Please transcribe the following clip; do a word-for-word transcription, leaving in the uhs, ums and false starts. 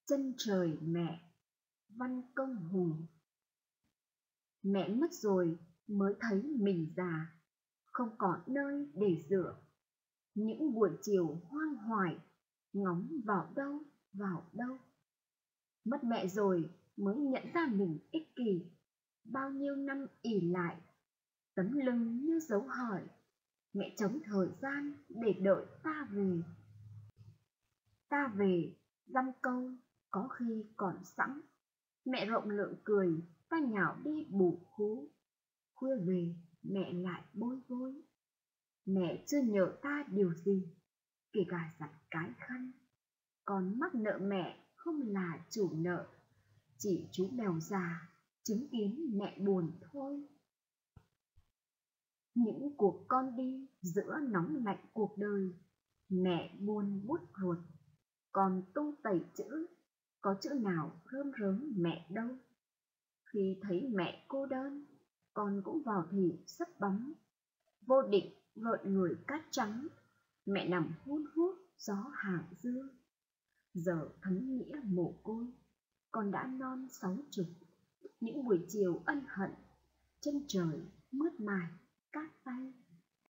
Chân trời mẹ, Văn Công Hùng. Mẹ mất rồi mới thấy mình già, không còn nơi để dựa. Những buổi chiều hoang hoài, ngóng vào đâu, vào đâu. Mất mẹ rồi mới nhận ra mình ích kỷ, bao nhiêu năm ỷ lại, tấm lưng như dấu hỏi. Mẹ trống thời gian để đợi ta về. Ta về, dăm câu, có khi còn sẵn. Mẹ rộng lượng cười, ta nhào đi bù khú. Khuya về, mẹ lại bối rối. Mẹ chưa nhờ ta điều gì, kể cả giặt cái khăn. Con mắc nợ mẹ không là chủ nợ, chỉ chú mèo già chứng kiến mẹ buồn thôi. Những cuộc con đi giữa nóng lạnh cuộc đời, mẹ buồn bút ruột. Còn tung tẩy chữ, có chữ nào rơm rớm mẹ đâu. Khi thấy mẹ cô đơn, con cũng vào thì sắp bóng. Vô định gợn người cát trắng, mẹ nằm hun hút gió hàng dưa. Giờ thấm nghĩa mồ côi, con đã non sáu chục. Những buổi chiều ân hận, chân trời mướt mài cát tay.